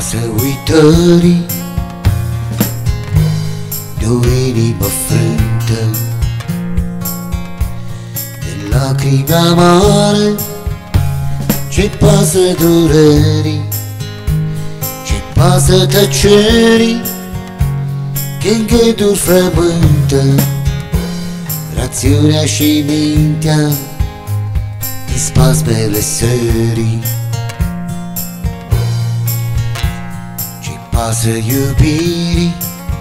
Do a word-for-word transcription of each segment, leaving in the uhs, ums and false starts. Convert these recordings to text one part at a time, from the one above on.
pasă uitării de o inimă frântă, de lacrimi amare. Ce pasă durerii, ce pasă tăcerii, când gânduri frământă rațiunea și mintea din spasmele sării. Ce pasă iubirii,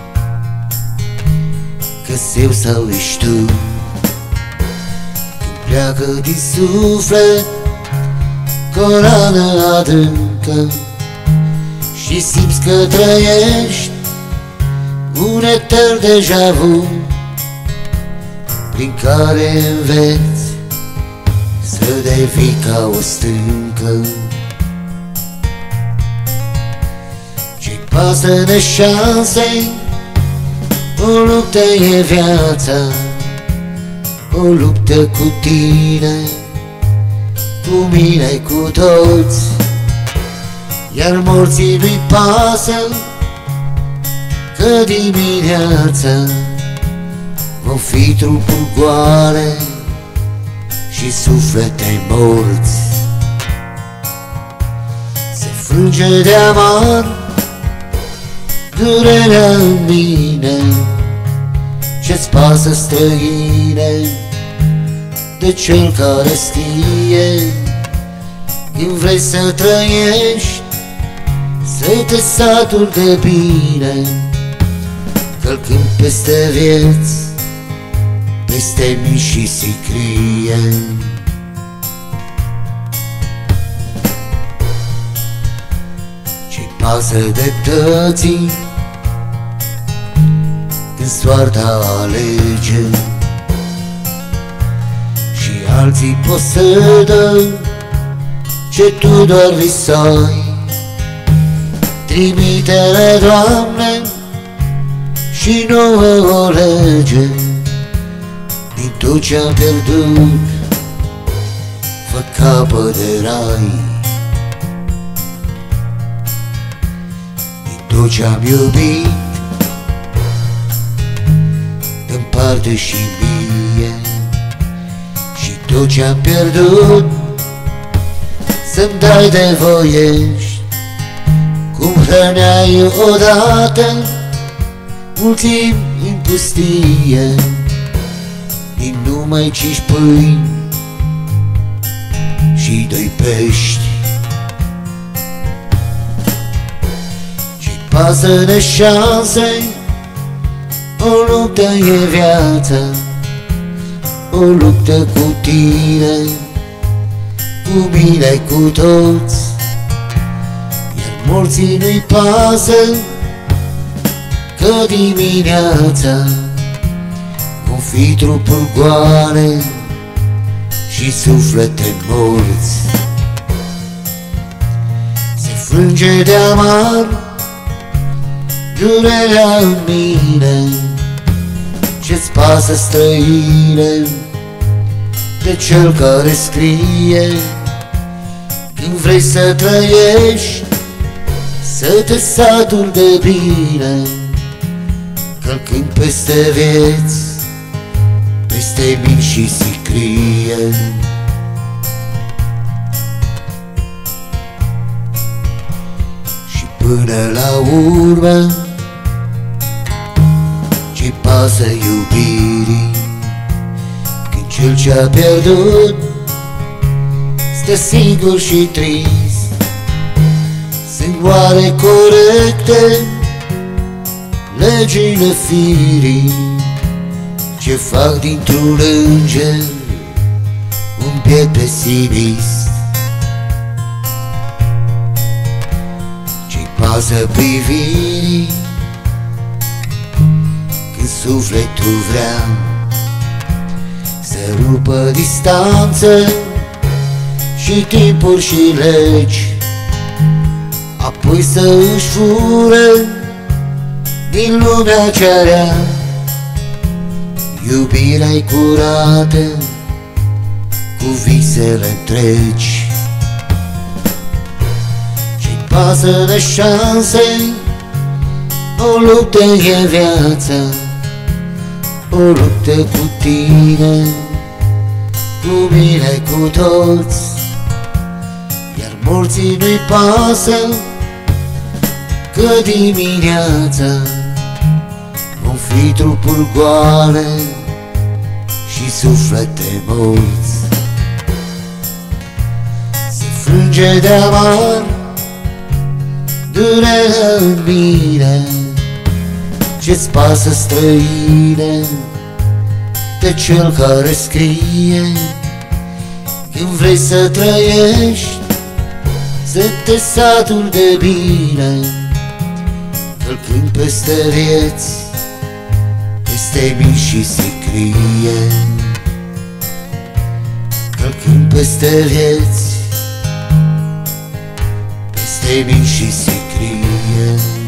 că-s eu sau ești tu, când pleacă din suflet cu o rană adâncă și simți că trăiești un etern deja vu, prin care înveți să devii ca o stâncă. Ce-i pasă de șanse, o luptă e viața, o luptă cu tine, cu mine, cu toți. Iar morții nu-i pasă că dimineața vom fi trupuri goale și suflete morți. Se frânge de amar durerea în mine. Ce-ți pasă, străine, de cel care scrie, când vrei să trăiești, să te saturi de bine, călcând peste vieți, peste mii și sicrie. Ce-i pasă dreptății, când soarta alege și alții pot să dă ce tu doar visai. Trimite-le, Doamne, și nouă o lege din tot ce-am pierdut, fă capăt de rai. Din tot ce-am iubit, dă-mi parte și mie, și tot ce-am pierdut să-mi dai de voiești. Cum hrăneai odată mult timp în pustie, din numai cinci pâini și doi pești. Ce-i pasă de șanse, o luptă e viața, o luptă cu tine, cu mine, cu toți. Morții nu-i pasă că dimineața vom fi trupuri goale și suflete morți. Se frânge de amar durerea în mine. Ce-ți pasă, străine, de cel care scrie, când vrei să trăiești, să te saturi de bine, călcând peste vieți, peste mii și sicrie. Și până la urmă, ce-i pasă iubirii, când cel ce-a pierdut stă singur și trist. Sunt oare corecte legile firii, ce fac dintr-un înger un biet pesimist? Ce-i pasă privirii, când sufletul vrea să rupă distanțe și timpuri și legi, apoi să își fure din lumea cea rea iubirea-i curată cu visele întregi. Ce-i pasă de șanse, o luptă e viața, o luptă cu tine, cu mine, cu toți. Iar morții nu-i pasă că dimineața vom fi trupuri goale și suflete morți. Se frânge de amar durerea în mine, ce-ți pasă, străine, de cel care scrie. Când vrei să trăiești, să te saturi de bine, călcând peste vieți, peste mii și sicrie. Călcând peste vieți, peste mii și sicrie.